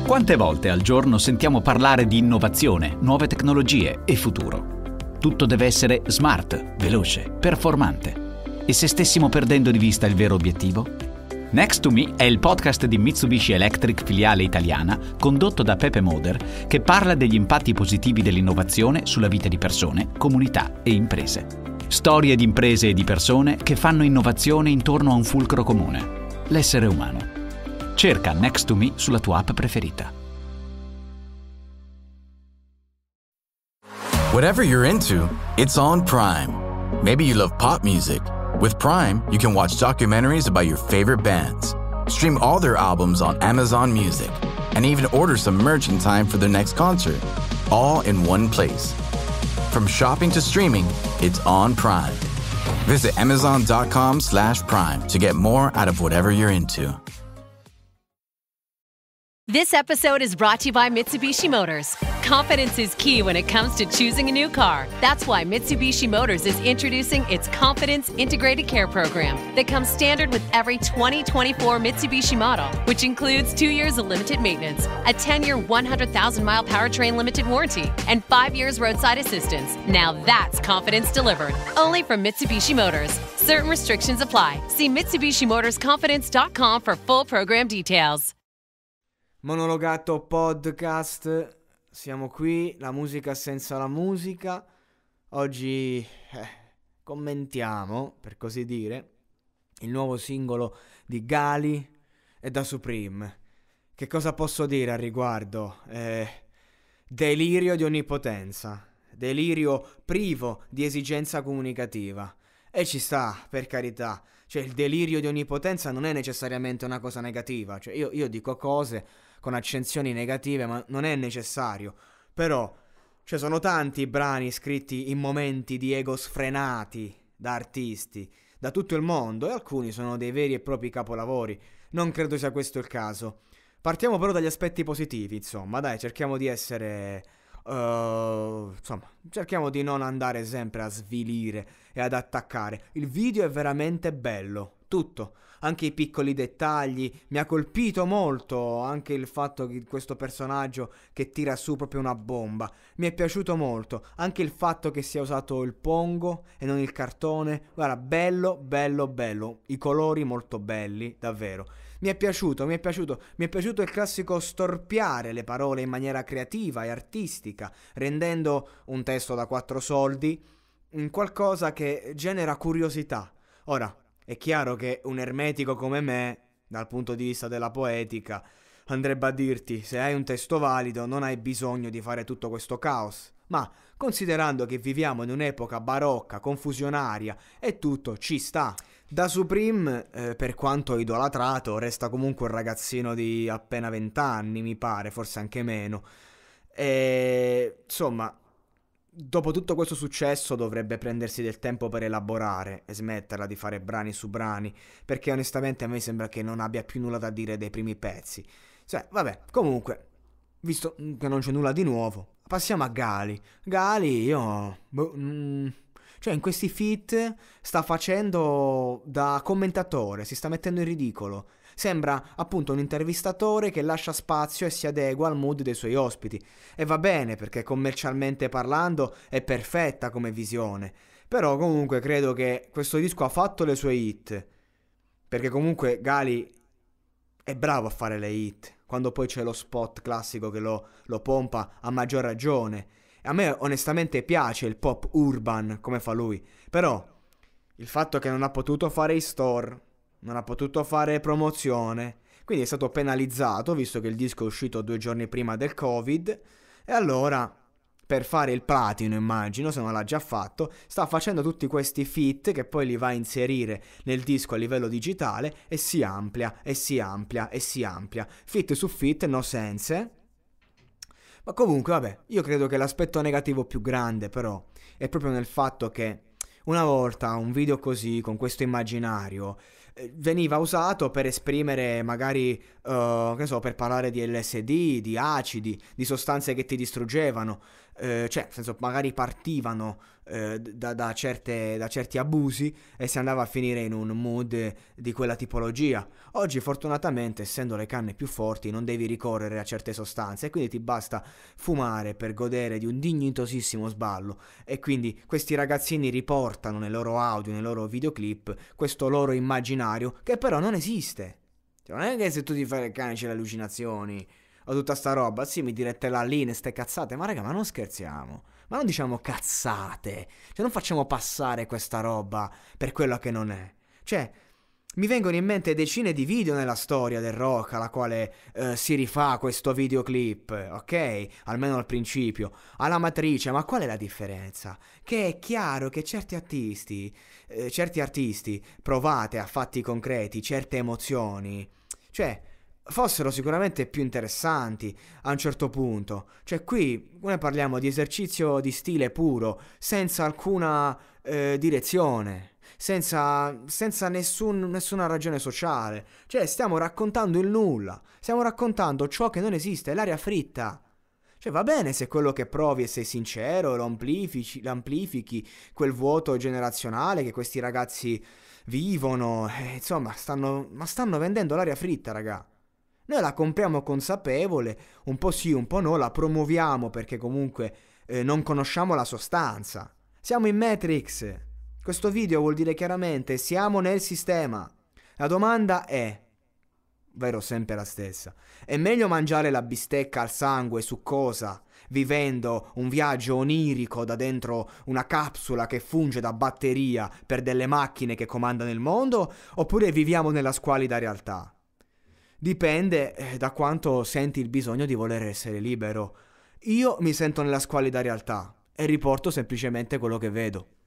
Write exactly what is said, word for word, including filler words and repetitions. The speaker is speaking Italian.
Quante volte al giorno sentiamo parlare di innovazione, nuove tecnologie e futuro? Tutto deve essere smart, veloce, performante. E se stessimo perdendo di vista il vero obiettivo? Next to Me è il podcast di Mitsubishi Electric filiale italiana, condotto da Pepe Moder, che parla degli impatti positivi dell'innovazione sulla vita di persone, comunità e imprese. Storie di imprese e di persone che fanno innovazione intorno a un fulcro comune: l'essere umano. Cerca Next to Me sulla tua app preferita. Whatever you're into, it's on Prime. Maybe you love pop music. With Prime, you can watch documentaries about your favorite bands, stream all their albums on Amazon Music, and even order some merch in time for their next concert, all in one place. From shopping to streaming, it's on Prime. Visit amazon.com slash prime to get more out of whatever you're into. This episode is brought to you by Mitsubishi Motors. Confidence is key when it comes to choosing a new car. That's why Mitsubishi Motors is introducing its Confidence Integrated Care Program that comes standard with every twenty twenty-four Mitsubishi model, which includes two years of limited maintenance, a ten-year, one hundred thousand mile powertrain limited warranty, and five years roadside assistance. Now that's confidence delivered. Only from Mitsubishi Motors. Certain restrictions apply. See Mitsubishi Motors Confidence dot com for full program details. Monologato podcast, siamo qui, la musica senza la musica. Oggi eh, commentiamo, per così dire, il nuovo singolo di Gali e Da Supreme. Che cosa posso dire al riguardo? Eh, delirio di onnipotenza, delirio privo di esigenza comunicativa. E ci sta, per carità. Cioè, il delirio di onnipotenza non è necessariamente una cosa negativa. Cioè, io, io dico cose con accensioni negative, ma non è necessario. Però, cioè, sono tanti i brani scritti in momenti di ego sfrenati da artisti da tutto il mondo, e alcuni sono dei veri e propri capolavori. Non credo sia questo il caso. Partiamo però dagli aspetti positivi, insomma, dai, cerchiamo di essere... Uh, insomma, cerchiamo di non andare sempre a svilire e ad attaccare. Il video è veramente bello, tutto, anche i piccoli dettagli. Mi ha colpito molto anche il fatto che questo personaggio che tira su proprio una bomba. Mi è piaciuto molto anche il fatto che sia usato il pongo e non il cartone. Guarda, bello, bello, bello. I colori molto belli, davvero. Mi è piaciuto, mi è piaciuto, mi è piaciuto il classico storpiare le parole in maniera creativa e artistica, rendendo un testo da quattro soldi in qualcosa che genera curiosità. Ora, è chiaro che un ermetico come me, dal punto di vista della poetica, andrebbe a dirti: se hai un testo valido non hai bisogno di fare tutto questo caos. Ma, considerando che viviamo in un'epoca barocca, confusionaria e tutto, ci sta. Da Supreme, eh, per quanto idolatrato, resta comunque un ragazzino di appena vent'anni, mi pare, forse anche meno. E, insomma, dopo tutto questo successo dovrebbe prendersi del tempo per elaborare e smetterla di fare brani su brani, perché onestamente a me sembra che non abbia più nulla da dire dei primi pezzi. Cioè, vabbè, comunque, visto che non c'è nulla di nuovo, passiamo a Gali. Gali, io... Boh, mm, cioè, in questi feat sta facendo da commentatore, si sta mettendo in ridicolo. Sembra appunto un intervistatore che lascia spazio e si adegua al mood dei suoi ospiti. E va bene, perché commercialmente parlando è perfetta come visione. Però comunque credo che questo disco ha fatto le sue hit. Perché comunque Gali è bravo a fare le hit. Quando poi c'è lo spot classico che lo, lo pompa, a maggior ragione. A me onestamente piace il pop urban come fa lui. Però il fatto che non ha potuto fare i store, non ha potuto fare promozione, quindi è stato penalizzato, visto che il disco è uscito due giorni prima del Covid. E allora, per fare il platino, immagino, se non l'ha già fatto, sta facendo tutti questi feat che poi li va a inserire nel disco a livello digitale, e si amplia, e si amplia, e si amplia. Feat su feat, no sense. Ma comunque, vabbè, io credo che l'aspetto negativo più grande, però, è proprio nel fatto che una volta un video così, con questo immaginario, eh, veniva usato per esprimere magari, uh, che so, per parlare di L S D, di acidi, di sostanze che ti distruggevano. eh, cioè nel senso magari partivano eh, da, da, certe, da certi abusi e si andava a finire in un mood di quella tipologia. Oggi fortunatamente, essendo le canne più forti, non devi ricorrere a certe sostanze e quindi ti basta fumare per godere di un dignitosissimo sballo, e quindi questi ragazzini riportano nei loro audio, nei loro videoclip questo loro immaginario che però non esiste. Cioè, non è che se tu ti fai le canne c'è le allucinazioni o tutta sta roba, sì, mi direte là lì, ne ste cazzate, ma raga, ma non scherziamo, ma non diciamo cazzate, cioè non facciamo passare questa roba per quello che non è. Cioè, mi vengono in mente decine di video nella storia del rock alla quale eh, si rifà questo videoclip, ok? Almeno al principio, alla matrice, ma qual è la differenza? Che è chiaro che certi artisti, eh, certi artisti provate a fatti concreti, certe emozioni, cioè fossero sicuramente più interessanti a un certo punto. Cioè qui noi parliamo di esercizio di stile puro, senza alcuna eh, direzione, senza, senza nessun, nessuna ragione sociale. Cioè stiamo raccontando il nulla, stiamo raccontando ciò che non esiste, l'aria fritta. Cioè va bene se quello che provi e sei sincero, lo amplifici, l'amplifichi, quel vuoto generazionale che questi ragazzi vivono, eh, insomma stanno, ma stanno vendendo l'aria fritta, raga. Noi la compriamo consapevole, un po' sì, un po' no, la promuoviamo perché comunque eh, non conosciamo la sostanza. Siamo in Matrix. Questo video vuol dire chiaramente siamo nel sistema. La domanda è, vero sempre la stessa, è meglio mangiare la bistecca al sangue succosa, vivendo un viaggio onirico da dentro una capsula che funge da batteria per delle macchine che comandano il mondo, oppure viviamo nella squalida realtà? Dipende da quanto senti il bisogno di voler essere libero. Io mi sento nella squalida realtà e riporto semplicemente quello che vedo.